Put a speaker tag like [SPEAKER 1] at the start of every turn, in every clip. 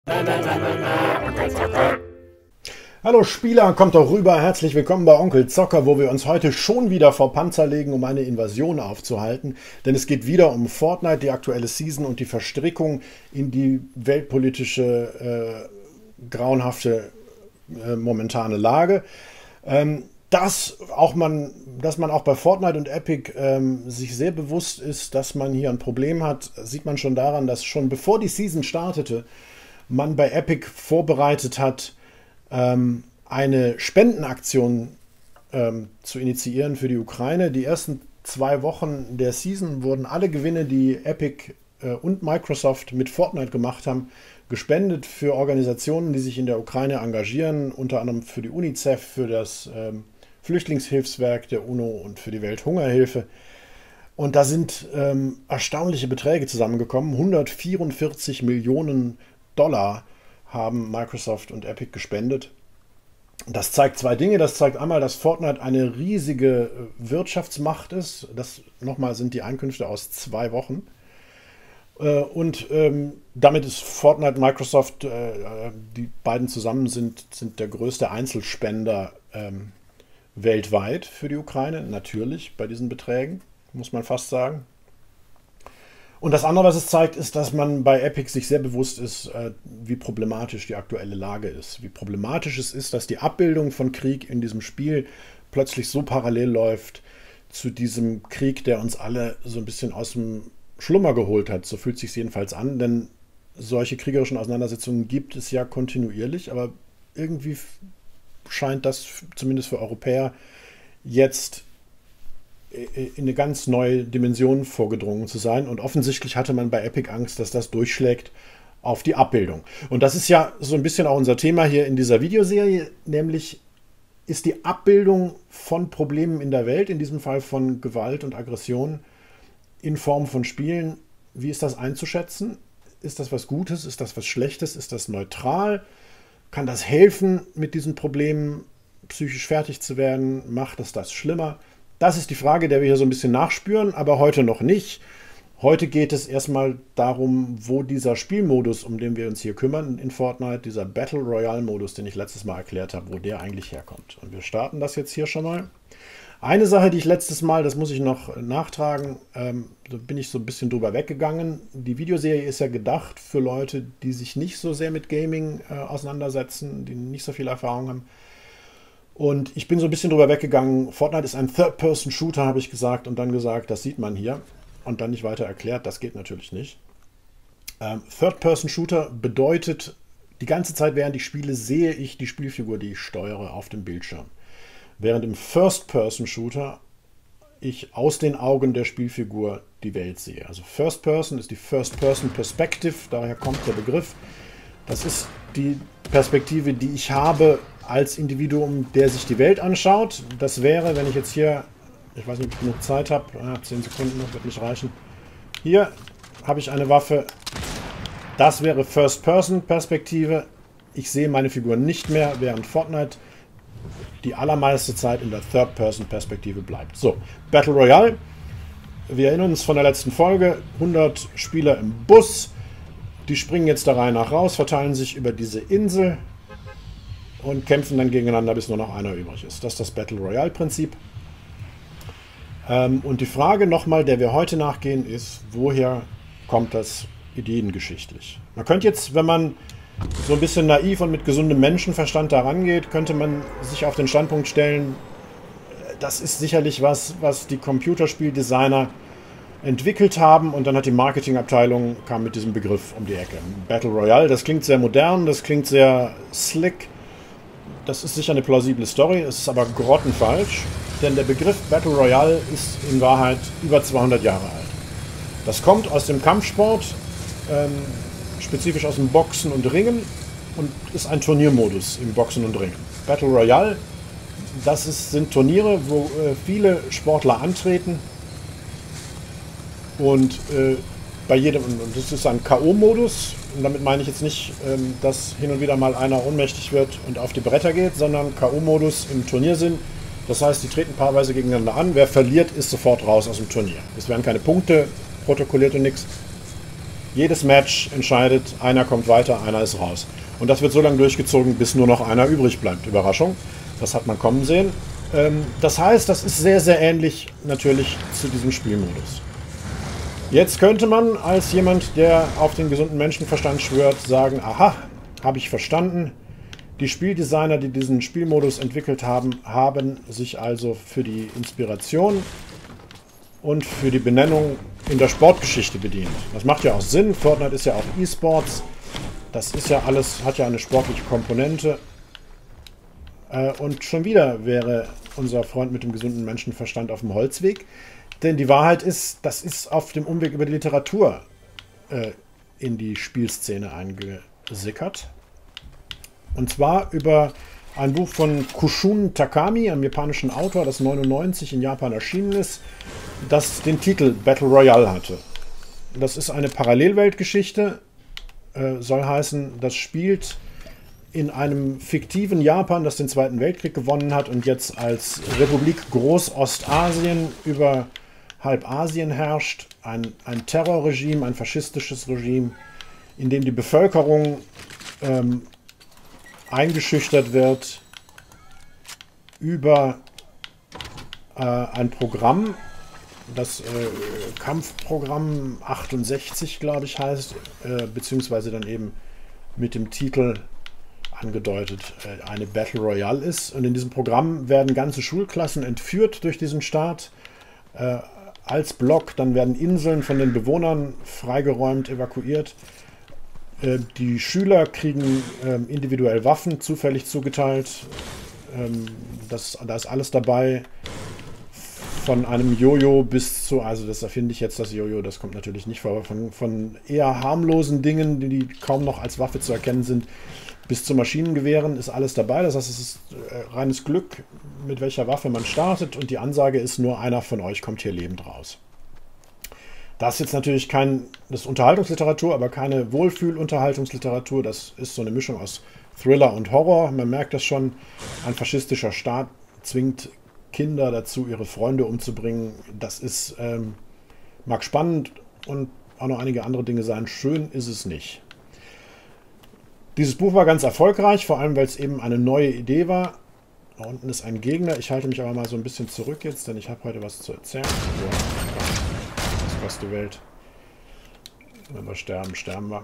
[SPEAKER 1] Hallo Spieler, kommt doch rüber, herzlich willkommen bei Onkel Zocker, wo wir uns heute schon wieder vor Panzer legen, um eine Invasion aufzuhalten. Denn es geht wieder um Fortnite, die aktuelle Season und die Verstrickung in die weltpolitische, grauenhafte momentane Lage. Dass man auch bei Fortnite und Epic sich sehr bewusst ist, dass man hier ein Problem hat, sieht man schon daran, dass schon bevor die Season startete, man bei Epic vorbereitet hat, eine Spendenaktion zu initiieren für die Ukraine. Die ersten 2 Wochen der Season wurden alle Gewinne, die Epic und Microsoft mit Fortnite gemacht haben, gespendet für Organisationen, die sich in der Ukraine engagieren, unter anderem für die UNICEF, für das Flüchtlingshilfswerk der UNO und für die Welthungerhilfe. Und da sind erstaunliche Beträge zusammengekommen. 144 Millionen Dollar haben Microsoft und Epic gespendet. Das zeigt 2 Dinge. Das zeigt einmal, dass Fortnite eine riesige Wirtschaftsmacht ist. Das nochmal sind die Einkünfte aus 2 Wochen. Und damit ist Fortnite und Microsoft, die beiden zusammen sind der größte Einzelspender weltweit für die Ukraine. Natürlich bei diesen Beträgen, muss man fast sagen. Und das andere, was es zeigt, ist, dass man bei Epic sich sehr bewusst ist, wie problematisch die aktuelle Lage ist. Wie problematisch es ist, dass die Abbildung von Krieg in diesem Spiel plötzlich so parallel läuft zu diesem Krieg, der uns alle so ein bisschen aus dem Schlummer geholt hat. So fühlt es sich jedenfalls an, denn solche kriegerischen Auseinandersetzungen gibt es ja kontinuierlich, aber irgendwie scheint das zumindest für Europäer jetzt in eine ganz neue Dimension vorgedrungen zu sein. Und offensichtlich hatte man bei Epic Angst, dass das durchschlägt auf die Abbildung. Und das ist ja so ein bisschen auch unser Thema hier in dieser Videoserie, nämlich ist die Abbildung von Problemen in der Welt, in diesem Fall von Gewalt und Aggression in Form von Spielen, wie ist das einzuschätzen? Ist das was Gutes? Ist das was Schlechtes? Ist das neutral? Kann das helfen, mit diesen Problemen psychisch fertig zu werden? Macht es das schlimmer? Das ist die Frage, der wir hier so ein bisschen nachspüren, aber heute noch nicht. Heute geht es erstmal darum, wo dieser Spielmodus, um den wir uns hier kümmern in Fortnite, dieser Battle Royale Modus, den ich letztes Mal erklärt habe, wo der eigentlich herkommt. Und wir starten das jetzt hier schon mal. Eine Sache, die ich letztes Mal, das muss ich noch nachtragen, da bin ich so ein bisschen drüber weggegangen. Die Videoserie ist ja gedacht für Leute, die sich nicht so sehr mit Gaming auseinandersetzen, die nicht so viel Erfahrung haben. Und ich bin so ein bisschen drüber weggegangen. Fortnite ist ein Third-Person-Shooter, habe ich gesagt, und dann gesagt, das sieht man hier. Und dann nicht weiter erklärt, das geht natürlich nicht. Third-Person-Shooter bedeutet, die ganze Zeit, während ich spiele, sehe ich die Spielfigur, die ich steuere, auf dem Bildschirm. Während im First-Person-Shooter ich aus den Augen der Spielfigur die Welt sehe. Also First-Person ist die First-Person-Perspective, daher kommt der Begriff. Das ist die Perspektive, die ich habe als Individuum, der sich die Welt anschaut. Das wäre, wenn ich jetzt hier, ich weiß nicht, ob ich genug Zeit habe, 10 Sekunden noch, wird nicht reichen. Hier habe ich eine Waffe. Das wäre First-Person-Perspektive. Ich sehe meine Figur nicht mehr, während Fortnite die allermeiste Zeit in der Third-Person-Perspektive bleibt. So, Battle Royale. Wir erinnern uns von der letzten Folge. 100 Spieler im Bus. Die springen jetzt der Reihe nach raus, verteilen sich über diese Insel und kämpfen dann gegeneinander, bis nur noch einer übrig ist. Das ist das Battle Royale-Prinzip. Und die Frage nochmal, der wir heute nachgehen, ist, woher kommt das ideengeschichtlich? Man könnte jetzt, wenn man so ein bisschen naiv und mit gesundem Menschenverstand da rangeht, könnte man sich auf den Standpunkt stellen, das ist sicherlich was die Computerspieldesigner entwickelt haben, und dann hat die Marketingabteilung kam mit diesem Begriff um die Ecke. Battle Royale, das klingt sehr modern, das klingt sehr slick, das ist sicher eine plausible Story, es ist aber grottenfalsch, denn der Begriff Battle Royale ist in Wahrheit über 200 Jahre alt. Das kommt aus dem Kampfsport, spezifisch aus dem Boxen und Ringen, und ist ein Turniermodus im Boxen und Ringen. Battle Royale, sind Turniere, wo viele Sportler antreten. Und bei jedem, und das ist ein K.O.-Modus, und damit meine ich jetzt nicht, dass hin und wieder mal einer ohnmächtig wird und auf die Bretter geht, sondern K.O.-Modus im Turniersinn. Das heißt, die treten paarweise gegeneinander an. Wer verliert, ist sofort raus aus dem Turnier. Es werden keine Punkte protokolliert und nichts. Jedes Match entscheidet, einer kommt weiter, einer ist raus. Und das wird so lange durchgezogen, bis nur noch einer übrig bleibt. Überraschung, das hat man kommen sehen. Das heißt, das ist sehr, sehr ähnlich natürlich zu diesem Spielmodus. Jetzt könnte man als jemand, der auf den gesunden Menschenverstand schwört, sagen, aha, habe ich verstanden. Die Spieldesigner, die diesen Spielmodus entwickelt haben, haben sich also für die Inspiration und für die Benennung in der Sportgeschichte bedient. Das macht ja auch Sinn. Fortnite ist ja auch E-Sports. Das ist ja alles, hat ja eine sportliche Komponente. Und schon wieder wäre unser Freund mit dem gesunden Menschenverstand auf dem Holzweg. Denn die Wahrheit ist, das ist auf dem Umweg über die Literatur in die Spielszene eingesickert. Und zwar über ein Buch von Kushun Takami, einem japanischen Autor, das 1999 in Japan erschienen ist, das den Titel Battle Royale hatte. Das ist eine Parallelweltgeschichte, soll heißen, das spielt in einem fiktiven Japan, das den Zweiten Weltkrieg gewonnen hat und jetzt als Republik Großostasien über halb Asien herrscht. Ein Terrorregime, ein faschistisches Regime, in dem die Bevölkerung eingeschüchtert wird über ein Programm, das Kampfprogramm 68, glaube ich, heißt, beziehungsweise dann eben mit dem Titel angedeutet eine Battle Royale ist. Und in diesem Programm werden ganze Schulklassen entführt durch diesen Staat als Block. Dann werden Inseln von den Bewohnern freigeräumt, evakuiert. Die Schüler kriegen individuell Waffen zufällig zugeteilt. Da ist alles dabei. Von einem Jojo bis zu, also das erfinde ich jetzt, das Jojo, das kommt natürlich nicht vor, aber von eher harmlosen Dingen, die kaum noch als Waffe zu erkennen sind, bis zu Maschinengewehren ist alles dabei. Das heißt, es ist reines Glück, mit welcher Waffe man startet, und die Ansage ist, nur einer von euch kommt hier lebend raus. Das ist jetzt natürlich das ist Unterhaltungsliteratur, aber keine Wohlfühl-Unterhaltungsliteratur. Das ist so eine Mischung aus Thriller und Horror. Man merkt das schon, ein faschistischer Staat zwingt Kinder dazu, ihre Freunde umzubringen. Das ist, mag spannend und auch noch einige andere Dinge sein. Schön ist es nicht. Dieses Buch war ganz erfolgreich, vor allem weil es eben eine neue Idee war. Da unten ist ein Gegner. Ich halte mich aber mal so ein bisschen zurück jetzt, denn ich habe heute was zu erzählen. Das kostet die Welt. Wenn wir sterben, sterben wir.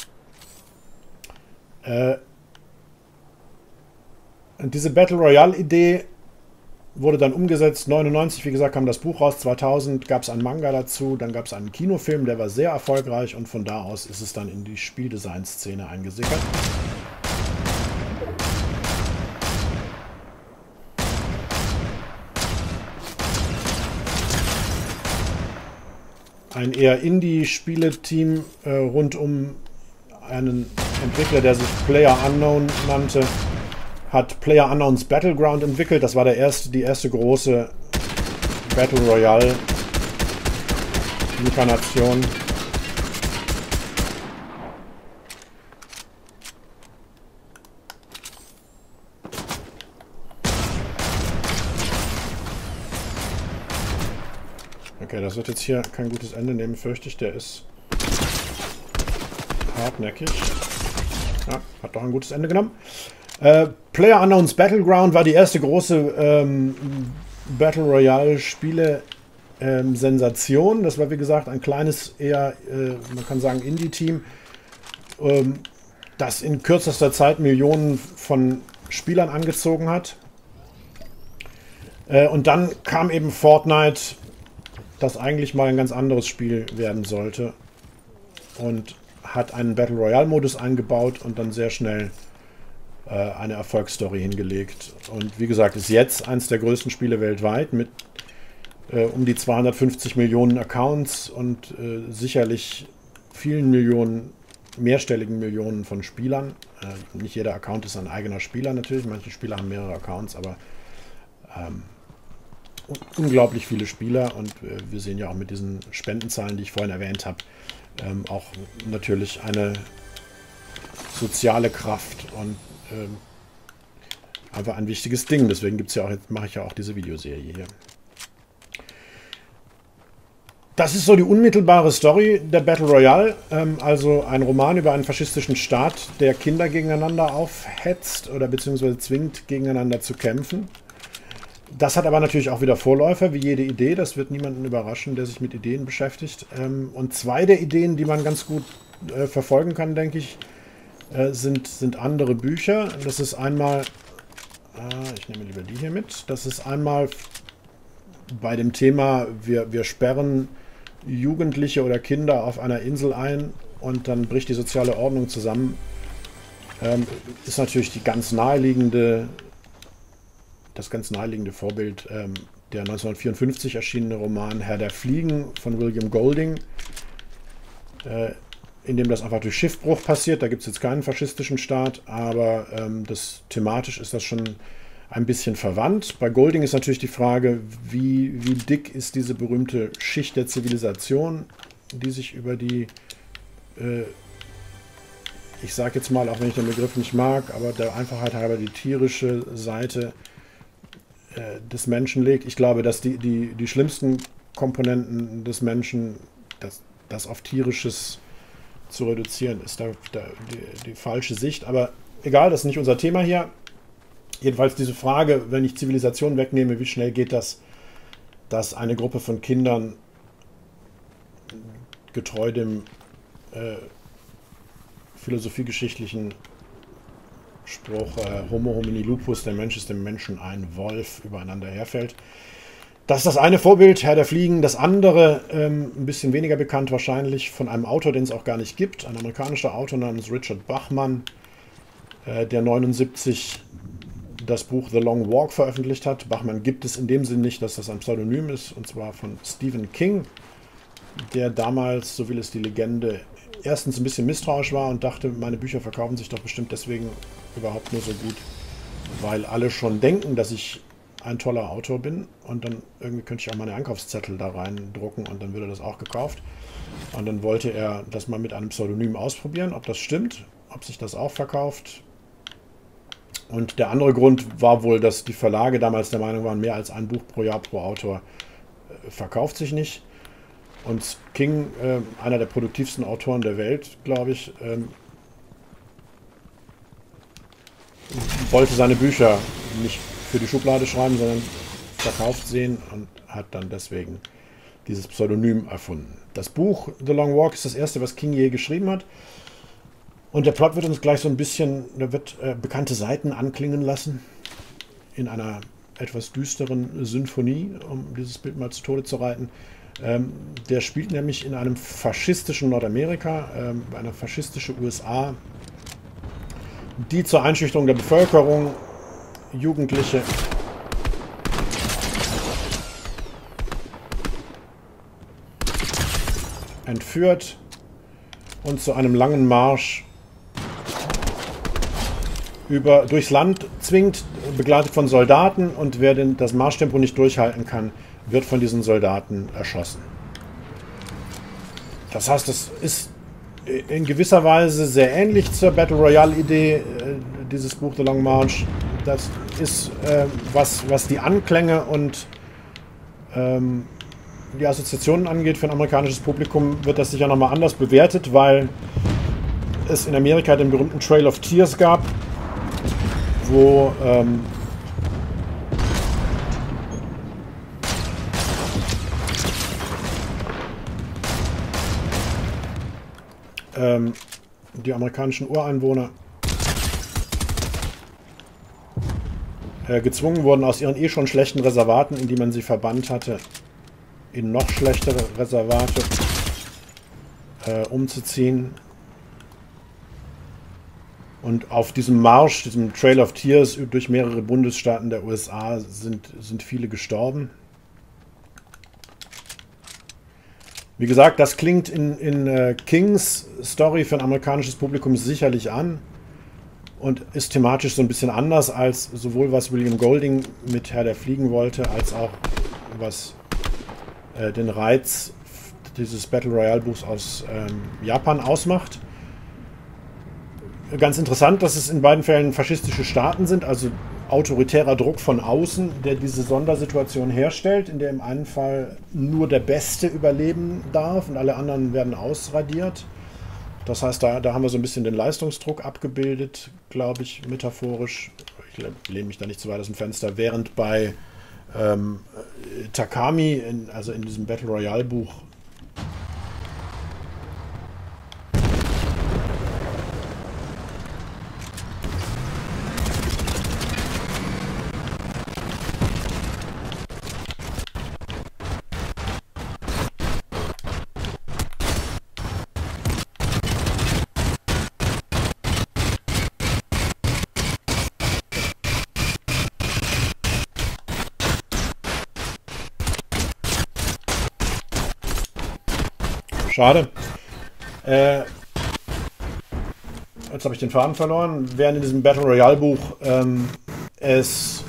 [SPEAKER 1] Und diese Battle Royale Idee wurde dann umgesetzt. 1999, wie gesagt, kam das Buch raus. 2000 gab es einen Manga dazu. Dann gab es einen Kinofilm, der war sehr erfolgreich. Und von da aus ist es dann in die Spieldesign-Szene eingesickert. Ein eher Indie-Spieleteam rund um einen Entwickler, der sich PlayerUnknown nannte, hat PlayerUnknown's Battleground entwickelt. Das war die erste große Battle Royale Inkarnation. Okay, das wird jetzt hier kein gutes Ende nehmen, fürchte ich. Der ist hartnäckig. Ja, hat doch ein gutes Ende genommen. PlayerUnknown's Battleground war die erste große Battle Royale Spiele Sensation. Das war, wie gesagt, ein kleines, eher, man kann sagen, Indie-Team, das in kürzester Zeit Millionen von Spielern angezogen hat. Und dann kam eben Fortnite, das eigentlich mal ein ganz anderes Spiel werden sollte, und hat einen Battle Royale Modus eingebaut und dann sehr schnell eine Erfolgsstory hingelegt. Und wie gesagt, ist jetzt eines der größten Spiele weltweit mit um die 250 Millionen Accounts und sicherlich vielen Millionen, mehrstelligen Millionen von Spielern. Nicht jeder Account ist ein eigener Spieler natürlich, manche Spieler haben mehrere Accounts, aber unglaublich viele Spieler, und wir sehen ja auch mit diesen Spendenzahlen, die ich vorhin erwähnt habe, auch natürlich eine soziale Kraft und einfach ein wichtiges Ding. Deswegen gibt's ja auch, jetzt mache ich ja auch diese Videoserie hier. Das ist so die unmittelbare Story der Battle Royale, also ein Roman über einen faschistischen Staat, der Kinder gegeneinander aufhetzt oder beziehungsweise zwingt, gegeneinander zu kämpfen. Das hat aber natürlich auch wieder Vorläufer, wie jede Idee. Das wird niemanden überraschen, der sich mit Ideen beschäftigt. Und zwei der Ideen, die man ganz gut verfolgen kann, denke ich, sind andere Bücher. Das ist einmal, ich nehme lieber die hier mit, das ist einmal bei dem Thema, wir sperren Jugendliche oder Kinder auf einer Insel ein und dann bricht die soziale Ordnung zusammen, ist natürlich das ganz naheliegende Vorbild der 1954 erschienene Roman Herr der Fliegen von William Golding, in dem das einfach durch Schiffbruch passiert. Da gibt es jetzt keinen faschistischen Staat, aber thematisch ist das schon ein bisschen verwandt. Bei Golding ist natürlich die Frage, wie dick ist diese berühmte Schicht der Zivilisation, die sich über die, ich sage jetzt mal, auch wenn ich den Begriff nicht mag, aber der Einfachheit halber die tierische Seite des Menschen legt. Ich glaube, dass die schlimmsten Komponenten des Menschen, das auf Tierisches zu reduzieren, ist die falsche Sicht. Aber egal, das ist nicht unser Thema hier. Jedenfalls diese Frage, wenn ich Zivilisation wegnehme, wie schnell geht das, dass eine Gruppe von Kindern getreu dem philosophiegeschichtlichen Spruch Homo homini lupus, der Mensch ist dem Menschen ein Wolf, übereinander herfällt. Das ist das eine Vorbild, Herr der Fliegen. Das andere, ein bisschen weniger bekannt wahrscheinlich, von einem Autor, den es auch gar nicht gibt. Ein amerikanischer Autor namens Richard Bachman, der 1979 das Buch The Long Walk veröffentlicht hat. Bachman gibt es in dem Sinn nicht, dass das ein Pseudonym ist, und zwar von Stephen King, der damals, so will es die Legende, erstens ein bisschen misstrauisch war und dachte, meine Bücher verkaufen sich doch bestimmt deswegen überhaupt nur so gut, weil alle schon denken, dass ich ein toller Autor bin, und dann irgendwie könnte ich auch meine Einkaufszettel da reindrucken und dann würde das auch gekauft. Und dann wollte er das mal mit einem Pseudonym ausprobieren, ob das stimmt, ob sich das auch verkauft. Und der andere Grund war wohl, dass die Verlage damals der Meinung waren, mehr als ein Buch pro Jahr pro Autor verkauft sich nicht. Und King, einer der produktivsten Autoren der Welt, glaube ich, wollte seine Bücher nicht für die Schublade schreiben, sondern verkauft sehen und hat dann deswegen dieses Pseudonym erfunden. Das Buch The Long Walk ist das erste, was King je geschrieben hat. Und der Plot wird uns gleich so ein bisschen, der wird bekannte Seiten anklingen lassen, in einer etwas düsteren Sinfonie, um dieses Bild mal zu Tode zu reiten. Der spielt nämlich in einem faschistischen Nordamerika, einer faschistischen USA, die zur Einschüchterung der Bevölkerung Jugendliche entführt und zu einem langen Marsch durchs Land zwingt, begleitet von Soldaten, und wer das Marschtempo nicht durchhalten kann, wird von diesen Soldaten erschossen. Das heißt, das ist in gewisser Weise sehr ähnlich zur Battle Royale Idee, dieses Buch The Long March. Das ist, was die Anklänge und die Assoziationen angeht, für ein amerikanisches Publikum wird das sicher nochmal anders bewertet, weil es in Amerika den berühmten Trail of Tears gab, wo die amerikanischen Ureinwohner gezwungen wurden, aus ihren schon schlechten Reservaten, in die man sie verbannt hatte, in noch schlechtere Reservate umzuziehen. Und auf diesem Marsch, diesem Trail of Tears durch mehrere Bundesstaaten der USA sind viele gestorben. Wie gesagt, das klingt in Kings Story für ein amerikanisches Publikum sicherlich an und ist thematisch so ein bisschen anders als sowohl was William Golding mit Herr der Fliegen wollte, als auch was den Reiz dieses Battle Royale Buchs aus Japan ausmacht. Ganz interessant, dass es in beiden Fällen faschistische Staaten sind, also autoritärer Druck von außen, der diese Sondersituation herstellt, in der im einen Fall nur der Beste überleben darf und alle anderen werden ausradiert. Das heißt, da haben wir so ein bisschen den Leistungsdruck abgebildet, glaube ich, metaphorisch. Ich lehne mich da nicht zu weit aus dem Fenster. Während bei Takami, also in diesem Battle Royale Buch, schade. Jetzt habe ich den Faden verloren. Während in diesem Battle Royale Buch es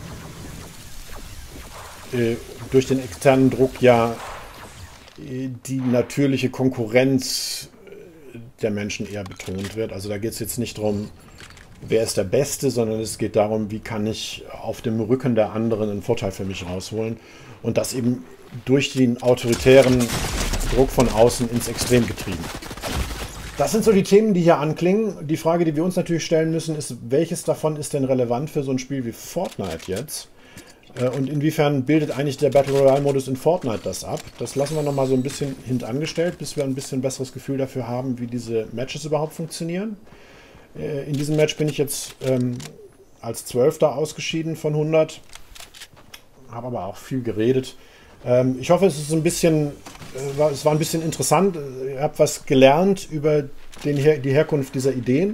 [SPEAKER 1] durch den externen Druck ja die natürliche Konkurrenz der Menschen eher betont wird. Also da geht es jetzt nicht darum, wer ist der Beste, sondern es geht darum, wie kann ich auf dem Rücken der anderen einen Vorteil für mich rausholen. Und das eben durch den autoritären Druck von außen ins Extrem getrieben. Das sind so die Themen, die hier anklingen. Die Frage, die wir uns natürlich stellen müssen, ist, welches davon ist denn relevant für so ein Spiel wie Fortnite jetzt? Und inwiefern bildet eigentlich der Battle Royale-Modus in Fortnite das ab? Das lassen wir nochmal so ein bisschen hintangestellt, bis wir ein bisschen besseres Gefühl dafür haben, wie diese Matches überhaupt funktionieren. In diesem Match bin ich jetzt als 12. ausgeschieden von 100. Habe aber auch viel geredet. Ich hoffe, es ist ein bisschen, es war ein bisschen interessant. Ihr habt was gelernt über die Herkunft dieser Ideen,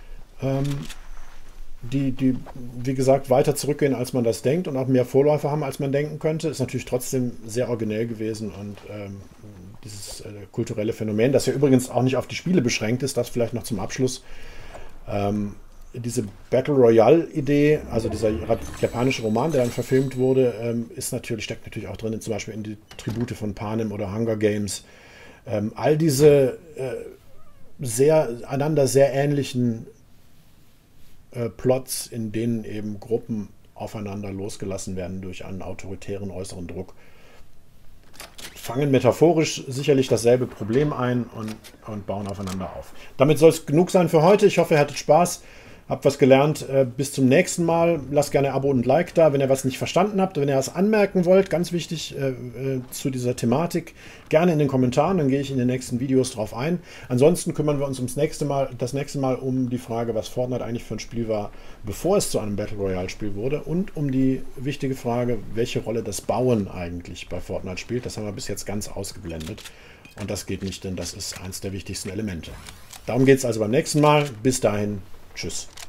[SPEAKER 1] die, wie gesagt, weiter zurückgehen, als man das denkt und auch mehr Vorläufer haben, als man denken könnte. Ist natürlich trotzdem sehr originell gewesen und dieses kulturelle Phänomen, das ja übrigens auch nicht auf die Spiele beschränkt ist, das vielleicht noch zum Abschluss. Diese Battle Royale-Idee, also dieser japanische Roman, der dann verfilmt wurde, steckt natürlich auch drin, zum Beispiel in die Tribute von Panem oder Hunger Games. All diese einander sehr ähnlichen Plots, in denen eben Gruppen aufeinander losgelassen werden durch einen autoritären äußeren Druck, fangen metaphorisch sicherlich dasselbe Problem ein und bauen aufeinander auf. Damit soll es genug sein für heute. Ich hoffe, ihr hattet Spaß, habt was gelernt. Bis zum nächsten Mal. Lasst gerne ein Abo und ein Like da, wenn ihr was nicht verstanden habt. Wenn ihr was anmerken wollt, ganz wichtig zu dieser Thematik, gerne in den Kommentaren, dann gehe ich in den nächsten Videos drauf ein. Ansonsten kümmern wir uns das nächste Mal um die Frage, was Fortnite eigentlich für ein Spiel war, bevor es zu einem Battle Royale Spiel wurde, und um die wichtige Frage, welche Rolle das Bauen eigentlich bei Fortnite spielt. Das haben wir bis jetzt ganz ausgeblendet und das geht nicht, denn das ist eins der wichtigsten Elemente. Darum geht es also beim nächsten Mal. Bis dahin, tschüss.